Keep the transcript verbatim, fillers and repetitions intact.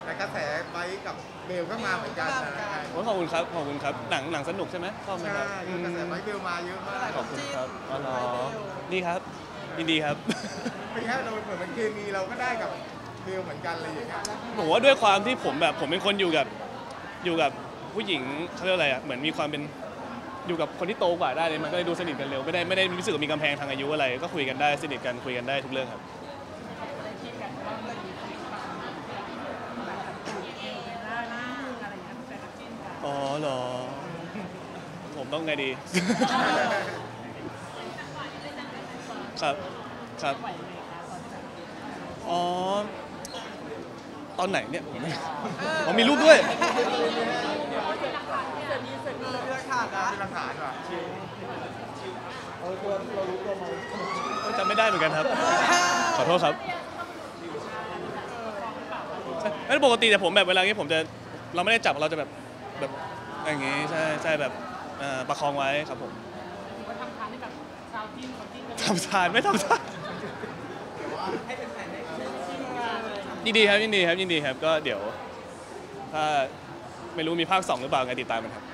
แต่กระแสไบค์กับเบลก็มาเหมือนกันนะโอ้ขอบคุณครับขอบคุณครับหนังหนังสนุกใช่ไหมชอบไหมคใช่รับกระแสไบค์เบลมาเยอะมากขอบคุณครับอ๋อเหรอดีครับยินดีครับเป็นแค่เราเหมือนมันเคมีเราก็ได้กับเบลเหมือนกันเลยอย่างเงี้ยผมว่าด้วยความที่ผมแบบผมเป็นคนอยู่กับอยู่กับผู้หญิงเขาเรียกอะไรอ่ะเหมือนมีความเป็นอยู่กับคนที่โตกว่าได้เลยมันก็เลยดูสนิทกันเร็วไม่ได้ไม่ได้รู้สึกว่ามีกำแพงทางอายุอะไรก็คุยกันได้สนิทกันคุยกันได้ทุกเรื่องครับอ๋อเหรอผมต้องไงดีครับครับอ๋อตอนไหนเนี่ยผมไม่อ๋อมีรูปด้วยมีหลักฐานนะมีหลักฐานว่ะจำไม่ได้เหมือนกันครับขอโทษครับไม่ปกติแต่ผมแบบเวลานี้ผมจะเราไม่ได้จับเราจะแบบแบบอย่างงี้ใช่ใช่แบบประคองไว้ครับผมทำทานที่แบบชาวที่คนที่ทำทานไม่ทำทานยินดีครับยินดีครับยินดีครับก็เดี๋ยวถ้าไม่รู้มีภาคสองหรือเปล่าไงติดตามกันครับ